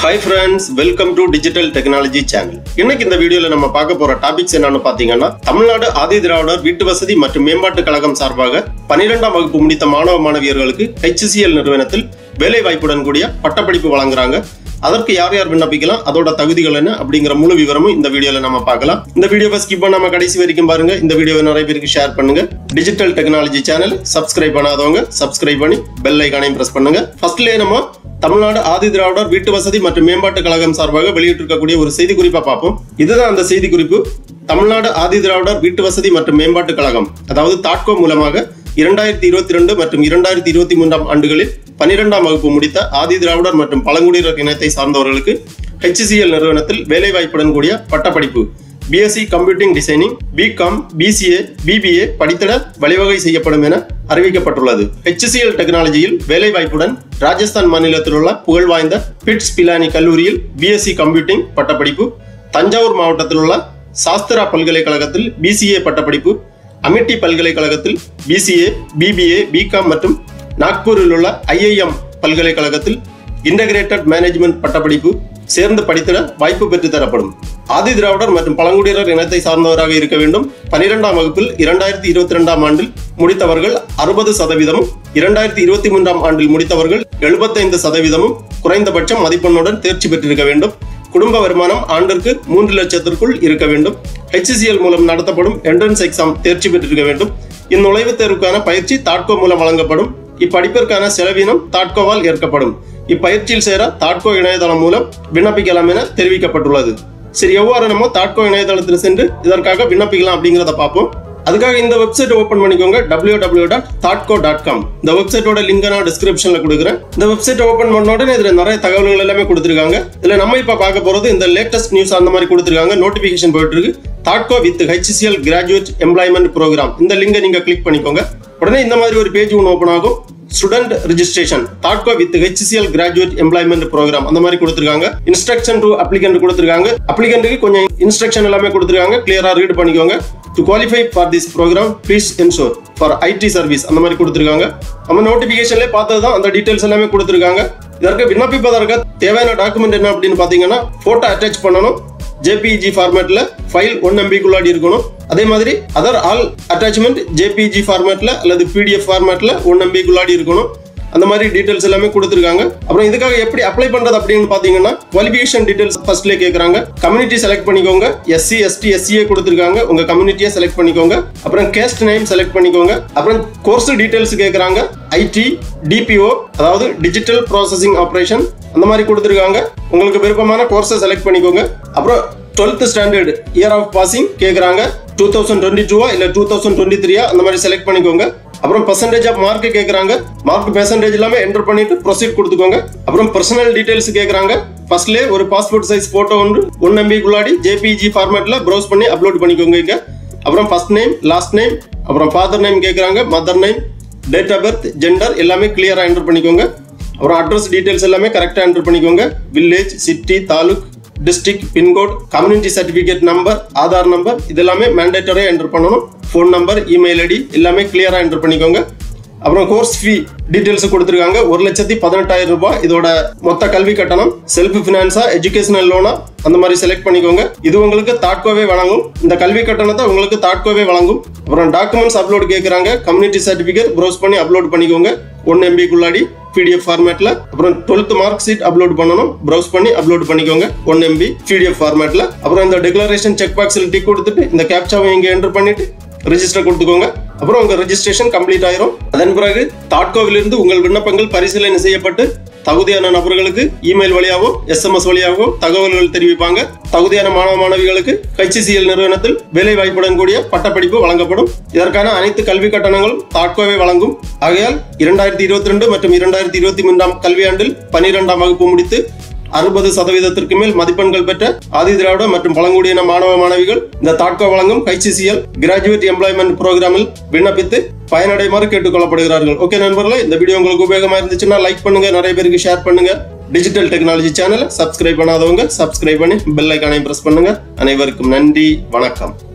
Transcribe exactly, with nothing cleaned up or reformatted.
Hi friends, welcome to Digital Technology Channel. இன்னைக்கு இந்த வீடியோல நம்ம பார்க்க போற டாபிக்ஸ் என்னன்னு பாத்தீங்கன்னா, தமிழ்நாடு ஆதி திராவிடர் வீட்டு வசதி மற்றும் மேம்பாட்டு கழகம் சார்பாக பன்னிரண்டாம் வகுப்பு முடித்த மாணவ மாணவியர்களுக்கு H C L நிறுவனத்தில் வேலை வாய்ப்புடன் கூடிய பட்டப்படிப்பு வழங்குறாங்க. அதற்கு யார் யார் விண்ணப்பிக்கலாம், அதோட தகுதிகள் என்ன அப்படிங்கிற முழு விவரமும் இந்த வீடியோல நம்ம பார்க்கலாம். இந்த வீடியோவை ஸ்கிப் பண்ணாம கடைசி வரைக்கும் பாருங்க. இந்த வீடியோவை நிறைய பேருக்கு ஷேர் பண்ணுங்க. டிஜிட்டல் டெக்னாலஜி சேனல் சப்ஸ்கிரைப் பண்ணாதவங்க சப்ஸ்கிரைப் பண்ணி பெல் ஐகானையும் பிரஸ் பண்ணுங்க. ஃபர்ஸ்ட்லயே நம்ம தமிழ்நாடு ஆதி திராவிடர் வீட்டு வசதி மற்றும் மேம்பாட்டு கழகம் சார்பாக வெளியிட்டிருக்கக்கூடிய ஒரு செய்தி குறிப்பா பார்ப்போம். இதுதான் அந்த செய்தி குறிப்பு. தமிழ்நாடு ஆதி திராவிடர் வீட்டு வசதி மற்றும் மேம்பாட்டு கழகம், அதாவது தாட்கோ மூலமாக இரண்டாயிரத்தி இருபத்தி ரெண்டு மற்றும் இரண்டாயிரத்தி இருபத்தி மூன்றாம் ஆண்டுகளில் பன்னிரெண்டாம் வகுப்பு முடித்த ஆதி திராவிடர் மற்றும் பழங்குடியினர் இனத்தை சார்ந்தவர்களுக்கு H C L நிறுவனத்தில் வேலை வாய்ப்புடன் கூடிய பட்டப்படிப்பு B S c computing designing, B Com, B C A, B B A படித்திட வழிவகை செய்யப்படும் என அறிவிக்கப்பட்டுள்ளது. H C L டெக்னாலஜியில் வேலை வாய்ப்புடன் ராஜஸ்தான் மாநிலத்தில் உள்ள புகழ்வாய்ந்த பிட்ஸ் பிலானி கல்லூரியில் B S c கம்ப்யூட்டிங் பட்டப்படிப்பு, தஞ்சாவூர் மாவட்டத்தில் உள்ள சாஸ்திரா பல்கலைக்கழகத்தில் B C A பட்டப்படிப்பு, அமிட்டி பல்கலைக்கழகத்தில் B C A, B B A, B Com மற்றும் நாக்பூரில் உள்ள I I M பல்கலைக்கழகத்தில் இன்டகிரேட்டட் மேனேஜ்மெண்ட் பட்டப்படிப்பு சேர்ந்து படித்திட வாய்ப்பு பெற்று தரப்படும். ஆதி திராவிடர் மற்றும் பழங்குடியினர் இனத்தை சார்ந்தவராக இருக்க வேண்டும். பனிரெண்டாம் வகுப்பில் இரண்டாயிரத்தி இருபத்தி ரெண்டாம் ஆண்டில் முடித்தவர்கள் அறுபது சதவீதமும், இரண்டாயிரத்தி இருபத்தி மூன்றாம் ஆண்டில் முடித்தவர்கள் எழுபத்தைந்து சதவீதமும் குறைந்தபட்சம் மதிப்பெண்ணுடன் தேர்ச்சி பெற்றிருக்க வேண்டும். குடும்ப வருமானம் ஆண்டிற்கு மூன்று லட்சத்திற்குள் இருக்க வேண்டும். H C L மூலம் நடத்தப்படும் என்ட்ரன்ஸ் எக்ஸாம் தேர்ச்சி பெற்றிருக்க வேண்டும். இந்நுழைவுத் தேர்வுக்கான பயிற்சி தாட்கோ மூலம் வழங்கப்படும். இப்படிப்பிற்கான செலவினம் தாட்கோவால் ஏற்கப்படும். இப்பயிற்சியில் சேர தாட்கோ இணையதளம் மூலம் விண்ணப்பிக்கலாம் என தெரிவிக்கப்பட்டுள்ளது. சரி, எவ்வாறு நம்ம தாட்கோ இணையதளத்தில் சென்று இதற்காக விண்ணப்பிக்கலாம் அப்படிங்கிறத பார்ப்போம். அதுக்காக இந்த வெப்சைட் ஓபன் பண்ணிக்கோங்க, டபிள்யூ டபிள்யூ டபிள்யூ டாட் தாட்கோ டாட் காம். இந்த வெப்சைட்டோட லிங்க் நான் டிஸ்கிரிப்ஷன்ல கொடுக்குறேன். இந்த வெப்சைட் ஓபன் பண்ண உடனே இதுல நிறைய தகவல்கள் எல்லாமே கொடுத்துருக்காங்க. இதுல நம்ம இப்ப பார்க்க போறது இந்த லேட்டஸ்ட் நியூஸ் அந்த மாதிரி கொடுத்துருக்காங்க. நோட்டிபிகேஷன் போயிட்டு இருக்கு. தாட்கோ with H C L graduate employment program, இந்த லிங்கை நீங்க கிளிக் பண்ணிக்கோங்க. உடனே இந்த மாதிரி ஒரு பேஜ் ஒன்று ஓபன் ஆகும். ஸ்டூடெண்ட் ரெஜிஸ்ட்ரேஷன் தாட்கோ with H C L graduate employment program அந்த மாதிரி கொடுத்துருக்காங்க. இன்ஸ்ட்ரக்ஷன் டு அப்ளிகன்ட் கொடுத்துருக்காங்க. அப்ளிகன்ட்டுக்கு கொஞ்சம் இன்ஸ்ட்ரக்ஷன் எல்லாமே கொடுத்துருக்காங்க. கிளியரா ரீட் பண்ணிக்கோங்க. To qualify for this program please ensure for I T service அந்த மாதிரி கொடுத்துருக்காங்க. நம்ம நோட்டிபிகேஷன்ல பார்த்ததுதான் அந்த டீடைல்ஸ் எல்லாமே கொடுத்துருக்காங்க. இதற்கு விண்ணப்பிப்பதற்கு தேவையான டாக்குமெண்ட் என்ன அப்படின்னு பாத்தீங்கன்னா, போட்டோ அட்டாச் பண்ணணும். J P G ஃபார்மேட்ல ஃபைல் ஒன் M B குள்ளாடி இருக்கணும். அதே மாதிரி other all attachment J P G ஃபார்மேட்ல அல்லது P D F ஃபார்மேட்ல ஒன் M B குள்ளாடி இருக்கணும். அந்த மாதிரி டீடைல்ஸ் எல்லாமே கொடுத்துருக்காங்க. அப்புறம் இதுக்காக எப்படி அப்ளை பண்றது அப்படின்னு பாத்தீங்கன்னா, குவாலிஃபிகேஷன் டீடைல்ஸ் ஃபர்ஸ்ட்ல கேக்குறாங்க. கம்யூனிட்டி செலக்ட் பண்ணிக்கோங்க. S C S T S C A கொடுத்துருக்காங்க. உங்க கம்யூனிட்டியை செலக்ட் பண்ணிக்கோங்க. அப்புறம் கேஸ்ட் நேம் செலக்ட் பண்ணிக்கோங்க. அப்புறம் கோர்ஸ் டீடைல்ஸ் கேக்குறாங்க. I T, D P O அதாவது டிஜிட்டல் ப்ராசஸிங் ஆபரேஷன் அந்த மாதிரி கொடுத்துருக்காங்க. உங்களுக்கு விருப்பமான கோர்ஸை செலக்ட் பண்ணிக்கோங்க. அப்புறம் twelfth standard year of passing கேக்குறாங்க. டூ தௌசண்ட் டுவெண்ட்டி டூவா இல்ல டூ தௌசண்ட் டுவெண்ட்டி த்ரீயா அந்த மாதிரி செலக்ட் பண்ணிக்கோங்க. அப்புறம் பர்சன்டேஜ் ஆஃப் மார்க் கேக்குறாங்க. மார்க் பெர்சன்டேஜ் எல்லாமே என்டர் பண்ணிட்டு ப்ரொசீட் கொடுத்துக்கோங்க. அப்புறம் பர்சனல் டீடைல்ஸ் கேக்குறாங்க. ஃபர்ஸ்ட்லே ஒரு பாஸ்போர்ட் சைஸ் போட்டோ ஒன்று ஒன் M B குள்ளாடி J P G ஃபார்மேட்ல ப்ரௌஸ் பண்ணி அப்லோட் பண்ணிக்கோங்க. இங்க அப்புறம் ஃபர்ஸ்ட் நேம், லாஸ்ட் நேம், அப்புறம் ஃபாதர் நேம் கேக்குறாங்க, mother name, date of birth, gender எல்லாமே கிளியரா என்டர் பண்ணிக்கோங்க. அப்புறம் அட்ரஸ் டீடைல்ஸ் எல்லாமே கரெக்டா என்டர் பண்ணிக்கோங்க. Village, city, taluk, district, pincode, community certificate number, Aadhaar number இதெல்லாமே மேண்டேட்டரியா என்டர் பண்ணணும். ஃபோன் நம்பர், இமெயில் ஐடி எல்லாமே கிளியரா என்டர் பண்ணிக்கோங்க. அப்புறம் கோர்ஸ் ஃபீ டீடைல்ஸ் கொடுத்துருக்காங்க. ஒரு லட்சத்தி பதினெட்டாயிரம் ரூபாய் இதோட மொத்த கல்வி கட்டணம். செல்ஃப் பினான்ஸா, எஜுகேஷனல் லோனா அந்த மாதிரி செலக்ட் பண்ணிக்கோங்க. இது உங்களுக்கு தாட்கோவே வழங்கும். இந்த கல்வி கட்டணத்தை உங்களுக்கு தாட்கோவே வழங்கும். அப்புறம் டாக்குமெண்ட்ஸ் அப்லோட் கேட்கறாங்க. கம்யூனிட்டி சர்டிபிகேட் ப்ரௌஸ் பண்ணி அப்லோட் பண்ணிக்கோங்க ஒன் M B குள்ளாடி P D F ஃபார்மேட்ல. அப்புறம் டுவெல்த் மார்க் ஷீட் அப்லோட் பண்ணணும். ப்ரௌஸ் பண்ணி அப்லோட் பண்ணிக்கோங்க one M B P D F ஃபார்மேட்ல. அப்புறம் இந்த டிக்ளரேஷன் செக் பாக்ஸ்ல டிக் கொடுத்துட்டு இந்த கேப்சாவை இங்க என்டர் பண்ணிட்டு ரெஜிஸ்டர் கொடுத்துக்கோங்க. அப்புறம் உங்க ரெஜிஸ்ட்ரேஷன் கம்ப்ளீட் ஆயிரும். அதன் பிறகு தாட்கோவிலிருந்து உங்கள் விண்ணப்பங்கள் பரிசீலனை செய்யப்பட்டு தகுதியான நபர்களுக்கு இமெயில் வழியாகவும் S M S வழியாகவும் தகவல்கள் தெரிவிப்பாங்க. தகுதியான மாணவ மாணவிகளுக்கு H C L நிறுவனத்தில் வேலை வாய்ப்புடன் கூடிய பட்டப்படிப்பு வழங்கப்படும். இதற்கான அனைத்து கல்வி கட்டணங்களும் தாட்கோவே வழங்கும். ஆகையால் இரண்டாயிரத்தி இருபத்தி ரெண்டு மற்றும் இரண்டாயிரத்தி இருபத்தி மூன்றாம் கல்வியாண்டில் பனிரெண்டாம் வகுப்பு முடித்து அறுபது சதவீதத்திற்கு மேல் மதிப்பெண்கள் பெற்ற ஆதி திராவிட மற்றும் பழங்குடியின மாணவ மாணவிகள் இந்த தாட்கோ வழங்கும் H C L graduate employment ப்ரோக்ராமில் விண்ணப்பித்து பயனடைமாறு கேட்டுக்கொள்ளப்படுகிறார்கள். ஓகே நண்பர்களே, இந்த வீடியோ உங்களுக்கு உபயோகமா இருந்துச்சுன்னா லைக் பண்ணுங்க, நிறைய பேருக்கு ஷேர் பண்ணுங்க. டிஜிட்டல் டெக்னாலஜி சேனலை சப்ஸ்கிரைப் பண்ணாதவங்க சப்ஸ்கிரைப் பண்ணி பெல் ஐகானை பிரஸ் பண்ணுங்க. அனைவருக்கும் நன்றி, வணக்கம்.